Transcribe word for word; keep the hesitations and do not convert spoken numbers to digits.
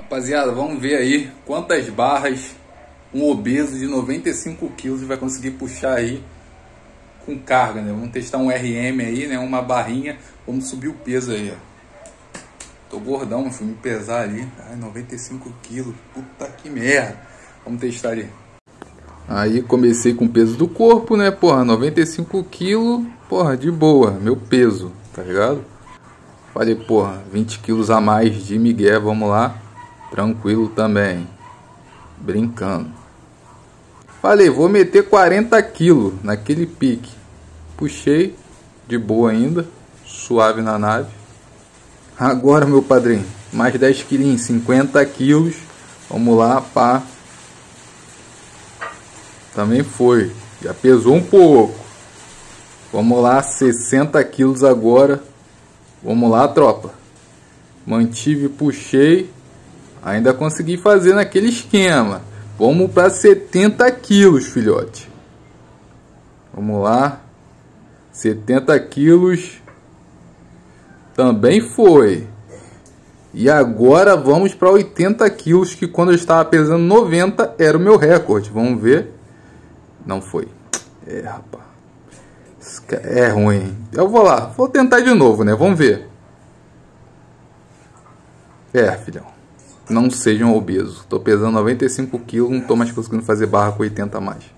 Rapaziada, vamos ver aí quantas barras um obeso de noventa e cinco quilos vai conseguir puxar aí com carga, né? Vamos testar um R M aí, né? Uma barrinha, vamos subir o peso aí, ó. Tô gordão, mas fui me pesar ali. Ai, noventa e cinco quilos, puta que merda. Vamos testar ali. Aí comecei com o peso do corpo, né? Porra, noventa e cinco quilos, porra, de boa, meu peso, tá ligado? Falei, porra, vinte quilos a mais de migué, vamos lá. Tranquilo também. Brincando. Falei, vou meter quarenta quilos naquele pique. Puxei, de boa ainda, suave na nave. Agora, meu padrinho, mais dez quilinhos, cinquenta quilos. Vamos lá, pá. Também foi. Já pesou um pouco. Vamos lá, sessenta quilos agora. Vamos lá, tropa. Mantive, puxei. Ainda consegui fazer naquele esquema. Vamos para setenta quilos, filhote. Vamos lá. setenta quilos. Também foi. E agora vamos para oitenta quilos, que quando eu estava pesando noventa era o meu recorde. Vamos ver. Não foi. É, rapaz. É ruim. Eu vou lá. Vou tentar de novo, né? Vamos ver. É, filhão. Não sejam obesos. Tô pesando noventa e cinco quilos, não tô mais conseguindo fazer barra com oitenta a mais.